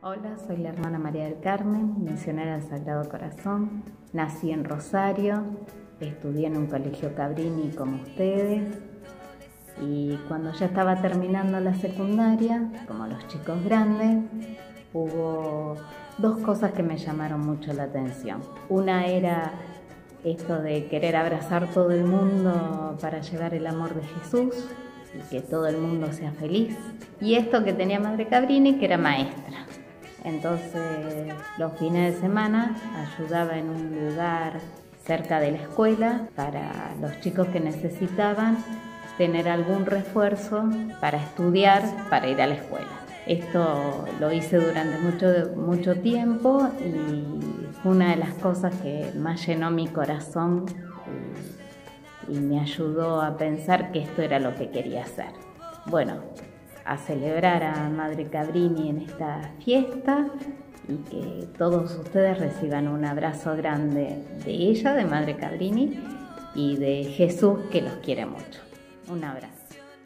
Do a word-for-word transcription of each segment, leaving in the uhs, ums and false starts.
Hola, soy la hermana María del Carmen, misionera del Sagrado Corazón. Nací en Rosario, estudié en un colegio Cabrini como ustedes. Y cuando ya estaba terminando la secundaria, como los chicos grandes, hubo dos cosas que me llamaron mucho la atención. Una era esto de querer abrazar todo el mundo para llevar el amor de Jesús y que todo el mundo sea feliz. Y esto que tenía Madre Cabrini, que era maestra. Entonces, los fines de semana ayudaba en un lugar cerca de la escuela para los chicos que necesitaban tener algún refuerzo para estudiar, para ir a la escuela. Esto lo hice durante mucho, mucho tiempo y fue una de las cosas que más llenó mi corazón y, y me ayudó a pensar que esto era lo que quería hacer. Bueno, a celebrar a Madre Cabrini en esta fiesta y que todos ustedes reciban un abrazo grande de ella, de Madre Cabrini, y de Jesús, que los quiere mucho. Un abrazo.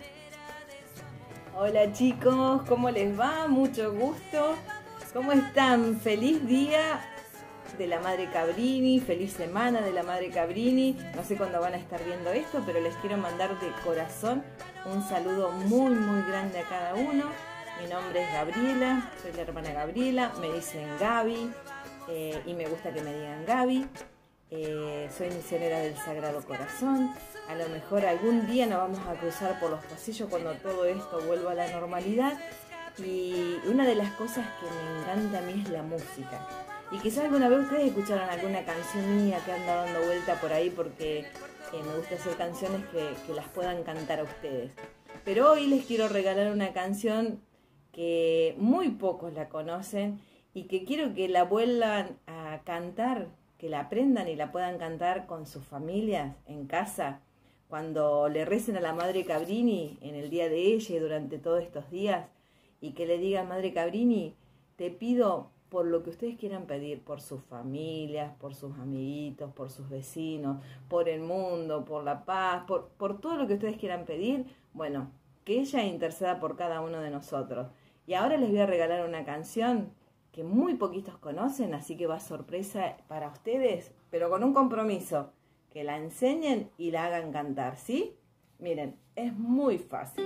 Hola chicos, ¿cómo les va? Mucho gusto. ¿Cómo están? Feliz día de la Madre Cabrini, feliz semana de la Madre Cabrini. No sé cuándo van a estar viendo esto, pero les quiero mandar de corazón un saludo muy muy grande a cada uno. Mi nombre es Gabriela, soy la hermana Gabriela, me dicen Gaby eh, y me gusta que me digan Gaby. Eh, soy misionera del Sagrado Corazón. A lo mejor algún día nos vamos a cruzar por los pasillos cuando todo esto vuelva a la normalidad. Y una de las cosas que me encanta a mí es la música. Y quizás alguna vez ustedes escucharon alguna canción mía que anda dando vuelta por ahí porque eh, me gusta hacer canciones que, que las puedan cantar a ustedes. Pero hoy les quiero regalar una canción que muy pocos la conocen y que quiero que la vuelvan a cantar, que la aprendan y la puedan cantar con sus familias en casa, cuando le recen a la Madre Cabrini en el día de ella y durante todos estos días, y que le digan: Madre Cabrini, te pido por lo que ustedes quieran pedir, por sus familias, por sus amiguitos, por sus vecinos, por el mundo, por la paz, por, por todo lo que ustedes quieran pedir. Bueno, que ella interceda por cada uno de nosotros. Y ahora les voy a regalar una canción que muy poquitos conocen, así que va sorpresa para ustedes, pero con un compromiso, que la enseñen y la hagan cantar, ¿sí? Miren, es muy fácil.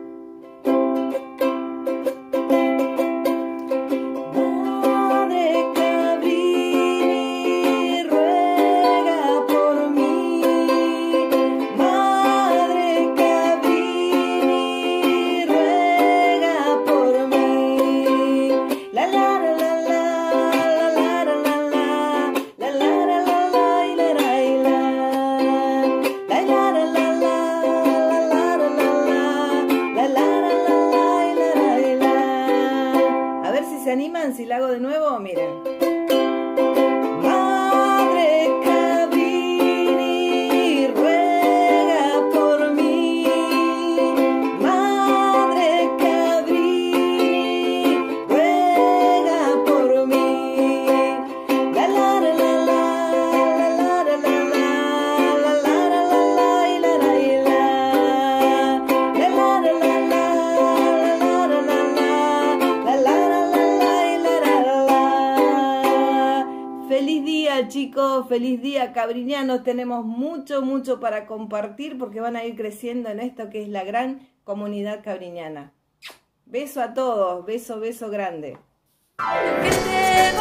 ¿Se animan si la hago de nuevo? Miren. Madre Cabrini, ruega por mí. Madre Cabrini, ruega por mí. La la la la la la la la la la la la la la Feliz día, chicos, feliz día, cabrinianos. Tenemos mucho, mucho para compartir porque van a ir creciendo en esto que es la gran comunidad cabriniana. Beso a todos, beso, beso grande.